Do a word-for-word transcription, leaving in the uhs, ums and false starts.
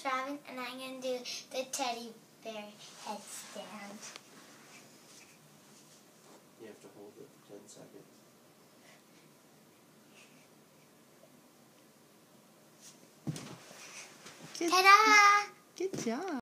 is Robin, and I'm going to do the teddy bear headstand. You have to hold it for ten seconds. Good, Ta-da! good job.